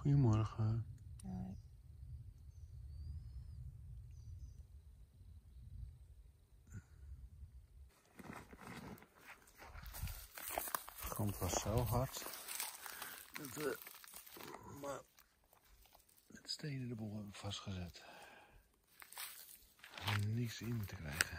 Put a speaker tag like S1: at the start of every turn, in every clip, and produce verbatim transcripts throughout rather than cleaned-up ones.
S1: Goedemorgen.
S2: Uh,
S1: De grond was zo hard dat we maar met stenen de boel hebben vastgezet. Om niks in te krijgen.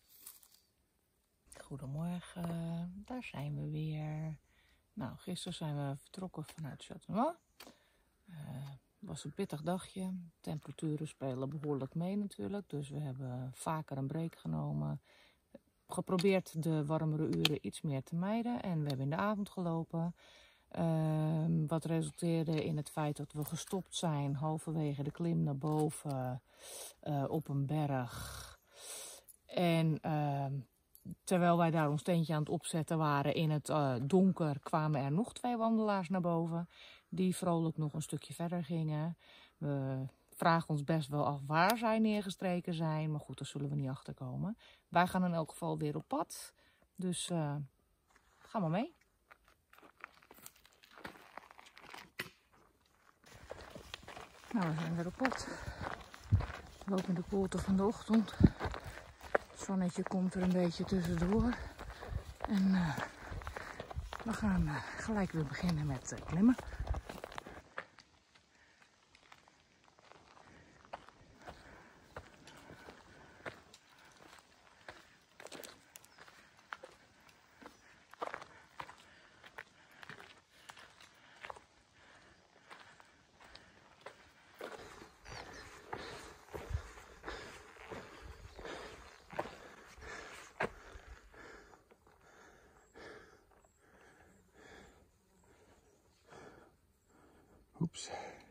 S2: Goedemorgen, daar zijn we weer. Nou, gisteren zijn we vertrokken vanuit Châtenois. Uh, Het was een pittig dagje. Temperaturen spelen behoorlijk mee natuurlijk. Dus we hebben vaker een break genomen. Geprobeerd de warmere uren iets meer te mijden. En we hebben in de avond gelopen. Uh, wat resulteerde in het feit dat we gestopt zijn halverwege de klim naar boven uh, op een berg. En uh, terwijl wij daar ons tentje aan het opzetten waren in het uh, donker, kwamen er nog twee wandelaars naar boven. Die vrolijk nog een stukje verder gingen. We vragen ons best wel af waar zij neergestreken zijn. Maar goed, daar zullen we niet achter komen. Wij gaan in elk geval weer op pad. Dus uh, ga maar mee. Nou, we zijn weer op pad. We lopen in de koelte van de ochtend. Het zonnetje komt er een beetje tussendoor. En uh, we gaan uh, gelijk weer beginnen met uh, klimmen.
S1: Oeps.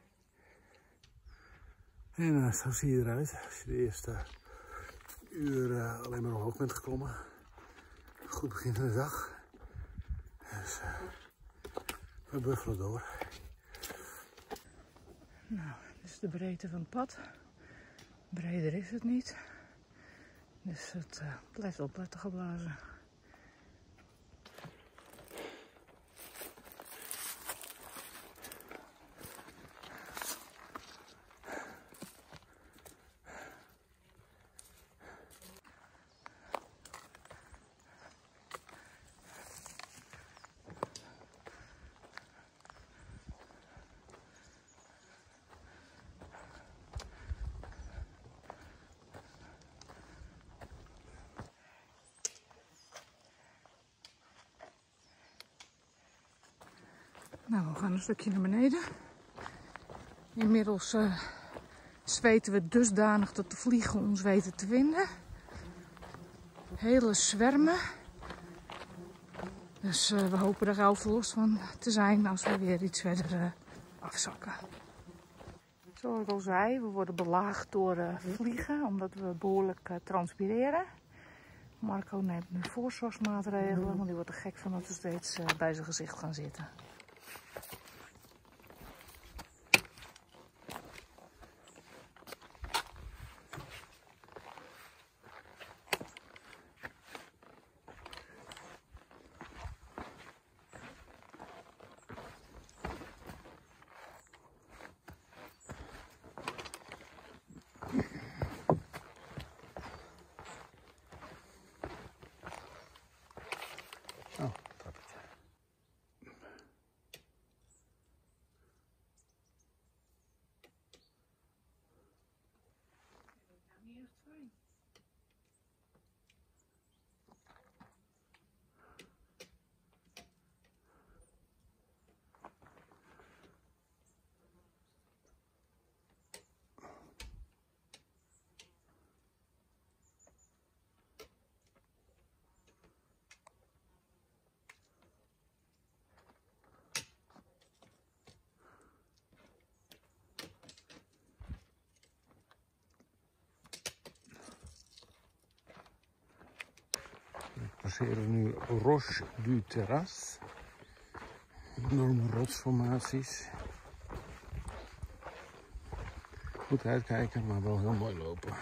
S1: En uh, zo zie je eruit als je de eerste uur uh, alleen maar omhoog bent geklommen. Goed begin van de dag. Dus uh, we buffelen door.
S2: Nou, dit is de breedte van het pad. Breder is het niet. Dus het uh, blijft wel prettig geblazen. Nou, we gaan een stukje naar beneden. Inmiddels uh, zweten we dusdanig dat de vliegen ons weten te vinden. Hele zwermen. Dus uh, we hopen er gauw verlost van te zijn als we weer iets verder uh, afzakken. Zoals ik al zei, we worden belaagd door uh, vliegen omdat we behoorlijk uh, transpireren. Marco neemt nu voorzorgsmaatregelen, want die wordt er gek van dat we steeds uh, bij zijn gezicht gaan zitten.
S1: Oh, trappetje.
S2: Niet echt fijn.
S1: We passeren nu Roche du Terras. Enorme rotsformaties. Goed uitkijken, maar wel heel mooi lopen.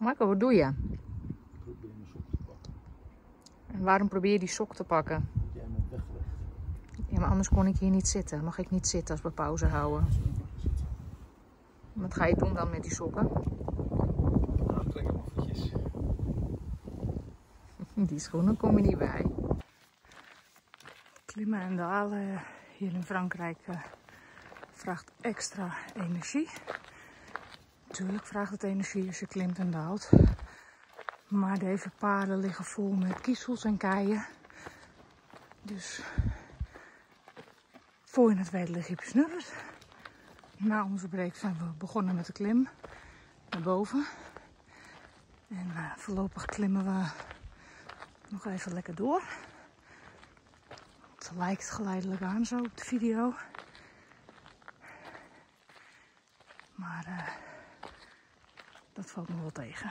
S2: Marco, wat doe je?
S1: Ik probeer mijn sok te pakken.
S2: En waarom probeer je die sok te pakken?
S1: Jij bent weggelegd.
S2: Ja, maar anders kon ik hier niet zitten. Mag ik niet zitten als we pauze houden? Wat ga je doen dan met die sokken?
S1: Nou, trek hem eventjes.
S2: Die schoenen kom je niet bij. Klimmen en dalen hier in Frankrijk uh, vraagt extra energie. Natuurlijk vraagt het energie als je klimt en daalt. Maar deze paden liggen vol met kiezels en keien. Dus voor je het weet lig je besnudderd. Na onze break zijn we begonnen met de klim naar boven. En uh, voorlopig klimmen we nog even lekker door. Het lijkt geleidelijk aan zo op de video. Maar uh, dat valt me wel tegen.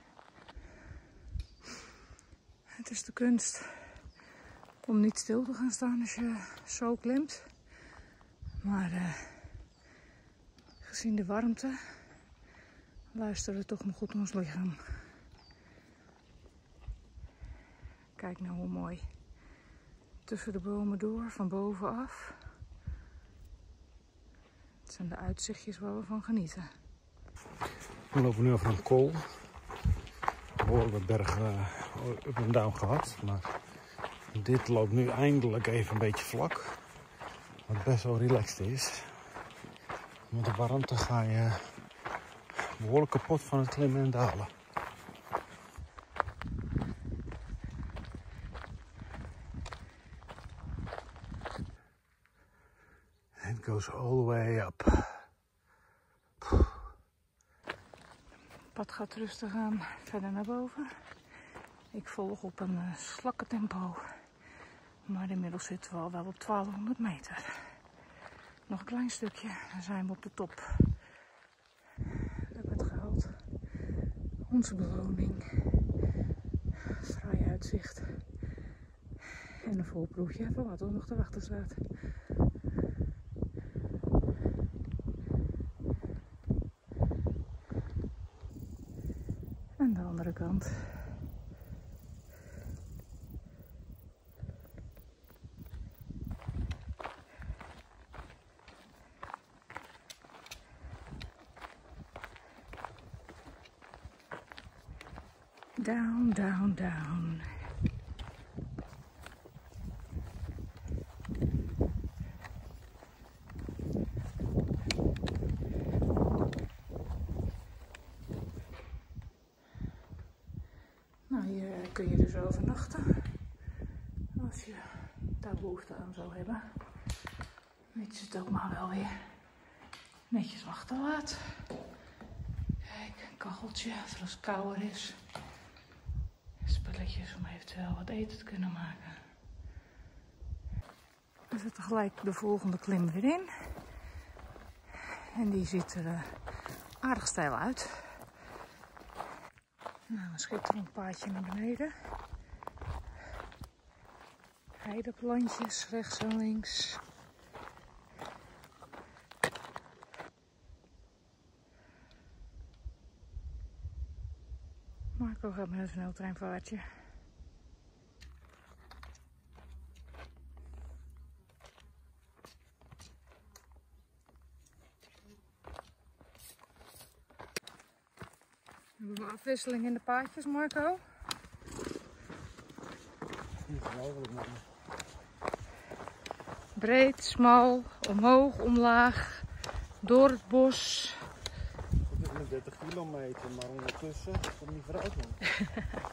S2: Het is de kunst om niet stil te gaan staan als je zo klimt. Maar uh, gezien de warmte luisteren we toch maar goed naar ons lichaam. Kijk nou hoe mooi. Tussen de bomen door, van bovenaf. Het zijn de uitzichtjes waar we van genieten.
S1: We lopen nu over een kool. Behoorlijk wat bergen uh, up en down gehad. Maar dit loopt nu eindelijk even een beetje vlak. Wat best wel relaxed is. Met de warmte ga je behoorlijk kapot van het klimmen en dalen. It goes all the way up.
S2: Het pad gaat rustig aan verder naar boven. Ik volg op een uh, slakkentempo. Maar inmiddels zitten we al wel op twaalfhonderd meter. Nog een klein stukje, dan zijn we op de top. We hebben het gehaald. Onze beloning. Fraai uitzicht. En een voorproefje van wat er nog te wachten staat. En de andere kant. Down, down, down. Nou, hier kun je dus overnachten. Als je daar behoefte aan zou hebben. Mits je het ook maar wel weer netjes achterlaat. Kijk, een kacheltje voor als het kouder is. Spulletjes om eventueel wat eten te kunnen maken. We zetten gelijk de volgende klim weer in. En die ziet er uh, aardig steil uit. Nou, een schitterend paadje naar beneden. Heideplantjes rechts en links. Marco gaat met een sneltreinvaartje. We hebben een afwisseling in de paadjes, Marco. Breed, smal, omhoog, omlaag, door het bos.
S1: Het is maar dertig kilometer, maar ondertussen komt niet vooruit, man.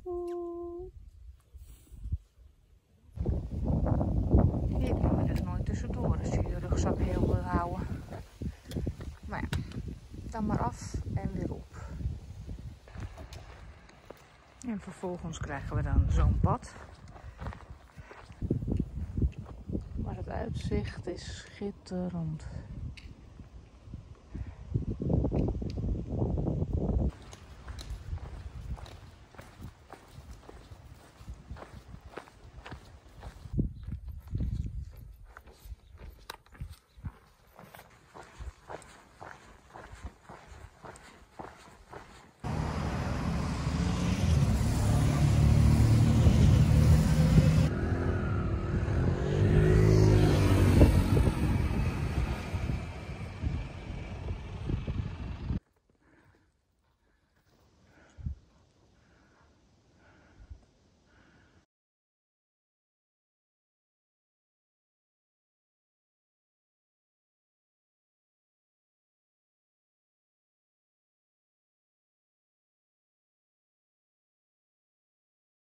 S2: Hier kan je dus nooit tussendoor als je je rugzak heel wil houden. Maar ja, dan maar af en weer op. En vervolgens krijgen we dan zo'n pad. Maar het uitzicht is schitterend.